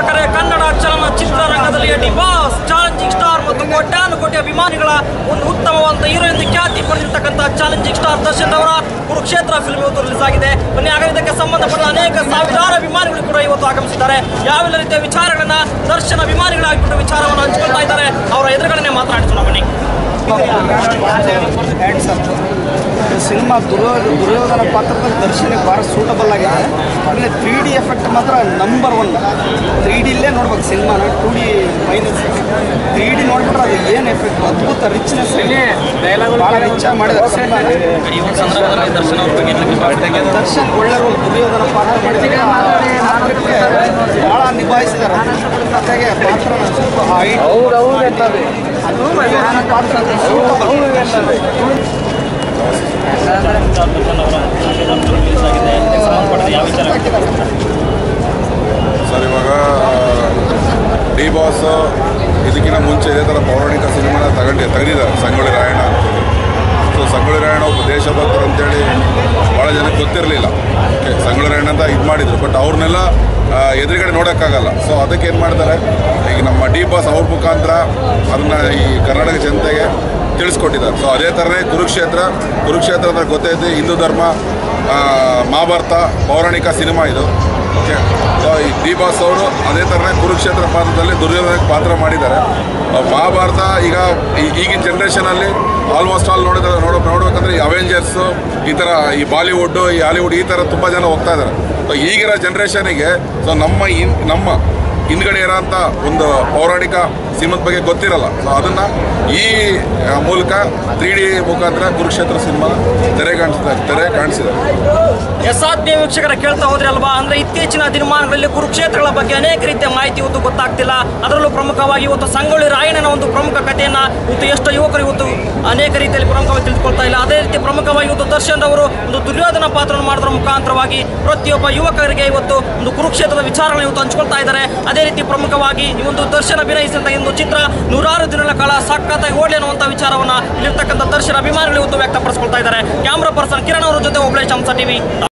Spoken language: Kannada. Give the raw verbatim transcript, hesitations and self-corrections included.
ವೀಕ್ಷಕರೇ, ಕನ್ನಡ ಚಲನಚಿತ್ರರಂಗದಲ್ಲಿ ಡಿ ಬಾಸ್, ಚಾಲೆಂಜಿಂಗ್ ಸ್ಟಾರ್ ಮತ್ತು ಕೋಟ್ಯಾನುಕೋಟಿ ಅಭಿಮಾನಿಗಳ ಒಂದು ಉತ್ತಮವಾದ ಹೀರೋ ಎಂದು ಖ್ಯಾತಿ ಪಡೆದಿರ್ತಕ್ಕಂಥ ಚಾಲೆಂಜಿಂಗ್ ಸ್ಟಾರ್ ದರ್ಶನ್ ಅವರ ಕುರುಕ್ಷೇತ್ರ ಫಿಲ್ಮ್ ಇವತ್ತು ರಿಲೀಸ್ ಆಗಿದೆ. ಬನ್ನಿ, ಹಾಗಾಗಿ ಇದಕ್ಕೆ ಸಂಬಂಧಪಟ್ಟ ಅನೇಕ ಸಾವಿರಾರು ಅಭಿಮಾನಿಗಳು ಕೂಡ ಇವತ್ತು ಆಗಮಿಸಿದ್ದಾರೆ. ಯಾವೆಲ್ಲ ರೀತಿಯ ವಿಚಾರಗಳನ್ನ ದರ್ಶನ್ ಅಭಿಮಾನಿಗಳಾಗಿಬಿಟ್ಟು ವಿಚಾರವನ್ನು ಹಂಚಿಕೊಳ್ತಾ ಇದ್ದಾರೆ. ಅವರ ಎದುರುಗಡೆ ಮಾತನಾಡಿಸೋಣ ಬನ್ನಿ. ಸಿನಿಮಾ ದುರ್ಯೋ ದುರ್ಯೋಧನ ಪಾತ್ರದಲ್ಲಿ ದರ್ಶನಕ್ಕೆ ಭಾಳ ಸೂಟಬಲ್ ಆಗಿದೆ. ಆಮೇಲೆ ತ್ರೀ ಡಿ ಎಫೆಕ್ಟ್ ಮಾತ್ರ ನಂಬರ್ ಒನ್. ತ್ರೀ ಡಿಲ್ಲೇ ನೋಡ್ಬೇಕು ಸಿನಿಮಾನ, two D minus. Three D ನೋಡ್ಬಿಟ್ರೆ ಅದು ಏನು ಎಫೆಕ್ಟ್, ಅದ್ಭುತ ರಿಚ್ನೆಸ್ ಭಾಳ ರಿಚ್ ಮಾಡಿದ್ದಾರೆ ಸಿನಿಮಾ. ದರ್ಶನ್ ಒಳ್ಳೆ ರೋಲ್, ದುರ್ಯೋಧನ ಪಾತ್ರ ಮಾಡಿದ್ದಾರೆ, ಭಾಳ ನಿಭಾಯಿಸಿದ್ದಾರೆ. ಜೊತೆಗೆ ಪಾತ್ರ ಸ್ವಲ್ಪ ಹೈಟ್ ಪಾತ್ರ ಸರ್, ಇವಾಗ ಡಿ ಬಾಸ್ ಇದಕ್ಕಿಂತ ಮುಂಚೆ ಇದೇ ಥರ ಪೌರಾಣಿಕ ಸಿನಿಮಾನ ತಗೊಂಡು ತೆಗೆದಿದ್ದಾರೆ. ಸಂಗೊಳ್ಳಿ ರಾಯಣ್ಣ. ಸೊ ಸಂಗೊಳ್ಳಿ ರಾಯಣ್ಣ ಒಬ್ಬ ದೇಶಭಕ್ತರು ಅಂತೇಳಿ ಭಾಳ ಜನಕ್ಕೆ ಗೊತ್ತಿರಲಿಲ್ಲ. ಓಕೆ, ಸಂಗೊಳ್ಳಿ ರಾಯಣ್ಣ ಅಂತ ಇದು ಮಾಡಿದರು, ಬಟ್ ಅವ್ರನ್ನೆಲ್ಲ ಎದುರುಗಡೆ ನೋಡೋಕ್ಕಾಗಲ್ಲ. ಸೊ ಅದಕ್ಕೆ ಏನು ಮಾಡ್ತಾರೆ, ಈಗ ನಮ್ಮ ಡಿ ಬಾಸ್ ಅವ್ರ ಮುಖಾಂತರ ಅದನ್ನು ಈ ಕರ್ನಾಟಕ ಜನತೆಗೆ ತಿಳಿಸ್ಕೊಟ್ಟಿದ್ದಾರೆ. ಸೊ ಅದೇ ಥರನೇ ಕುರುಕ್ಷೇತ್ರ ಕುರುಕ್ಷೇತ್ರ ಅಂದರೆ ಗೊತ್ತೈತಿ, ಹಿಂದೂ ಧರ್ಮ, ಮಹಾಭಾರತ ಪೌರಾಣಿಕ ಸಿನಿಮಾ ಇದು. ಓಕೆ, ಸೊ ಈ ಡಿ ಬಾಸ್ ಅವರು ಅದೇ ಥರನೇ ಕುರುಕ್ಷೇತ್ರ ಪಾತ್ರದಲ್ಲಿ ದುರ್ಯೋಧನಕ್ಕೆ ಪಾತ್ರ ಮಾಡಿದ್ದಾರೆ. ಮಹಾಭಾರತ ಈಗ ಈಗಿನ ಜನ್ರೇಷನಲ್ಲಿ ಆಲ್ಮೋಸ್ಟ್ ಆಲ್ ನೋಡಿದ್ರೆ ನೋಡೋ ನೋಡ್ಬೇಕಂದ್ರೆ ಈ ಅವೆಂಜರ್ಸು, ಈ ಥರ ಈ ಬಾಲಿವುಡ್ಡು, ಈ ಹಾಲಿವುಡ್, ಈ ಥರ ತುಂಬ ಜನ ಹೋಗ್ತಾ ಇದ್ದಾರೆ. ಸೊ ಈಗಿರೋ ಜನ್ರೇಷನಿಗೆ ಸೊ ನಮ್ಮ ಇನ್ ನಮ್ಮ ಹಿಂದ್ಗಡೆ ಇರೋಂಥ ಒಂದು ಪೌರಾಣಿಕ ಸಿನಿಮಾದ ಬಗ್ಗೆ ಗೊತ್ತಿರಲ್ಲ. ಸೊ ಅದನ್ನು ಈ ಮೂಲಕ ತ್ರೀ ಡಿ ಮುಖಾಂತರ ಕುರುಕ್ಷೇತ್ರ ಸಿನಿಮಾ ತೆರೆ ಕಾಣಿಸ್ತಾರೆ ತೆರೆ ಕಾಣಿಸಿದೆ. ಎಸ್ ಆತ್ಮೀಯ ವೀಕ್ಷಕರ, ಕೇಳ್ತಾ ಹೋದ್ರಿ ಅಲ್ವಾ? ಅಂದ್ರೆ ಇತ್ತೀಚಿನ ದಿನಮಾನಗಳಲ್ಲಿ ಕುರುಕ್ಷೇತ್ರಗಳ ಬಗ್ಗೆ ಅನೇಕ ರೀತಿಯ ಮಾಹಿತಿ ಇವತ್ತು ಗೊತ್ತಾಗ್ತಿಲ್ಲ. ಅದರಲ್ಲೂ ಪ್ರಮುಖವಾಗಿ ಇವತ್ತು ಸಂಗೊಳ್ಳಿ ರಾಯಣ್ಣನ ಒಂದು ಪ್ರಮುಖ ಕಥೆಯನ್ನ ಇವತ್ತು ಎಷ್ಟು ಯುವಕರು ಇವತ್ತು ಅನೇಕ ರೀತಿಯಲ್ಲಿ ಪ್ರಮುಖವಾಗಿ ತಿಳಿದುಕೊಳ್ತಾ ಇಲ್ಲ. ಅದೇ ರೀತಿ ಪ್ರಮುಖವಾಗಿ ಇವತ್ತು ದರ್ಶನ್ ಅವರು ಒಂದು ದುರ್ಯೋಧನ ಪಾತ್ರವನ್ನು ಮಾಡೋದ್ರ ಮುಖಾಂತರವಾಗಿ ಪ್ರತಿಯೊಬ್ಬ ಯುವಕರಿಗೆ ಇವತ್ತು ಒಂದು ಕುರುಕ್ಷೇತ್ರದ ವಿಚಾರಗಳನ್ನು ಇವತ್ತು ಹಂಚಿಕೊಳ್ತಾ ಇದ್ದಾರೆ. ಅದೇ ರೀತಿ ಪ್ರಮುಖವಾಗಿ ಈ ಒಂದು ದರ್ಶನ್ ಅಭಿನಯಿಸಿದಂಥ ಒಂದು ಚಿತ್ರ ನೂರಾರು ದಿನಗಳ ಕಾಲ ಸಖತ್ತಾಗಿ ಓಡಲಿ ಅನ್ನುವಂಥ ವಿಚಾರವನ್ನ ಇಲ್ಲಿರ್ತಕ್ಕಂಥ ದರ್ಶನ್ ಅಭಿಮಾನಿಗಳು ಇವತ್ತು ವ್ಯಕ್ತಪಡಿಸಿಕೊಳ್ತಾ ಇದ್ದಾರೆ. ಕ್ಯಾಮ್ರಾ ಪರ್ಸನ್ ಕಿರಣ್ ಅವರ ಜೊತೆ ಒಬ್ಳೇಶ್ ಹಂಸ ಟಿವಿ.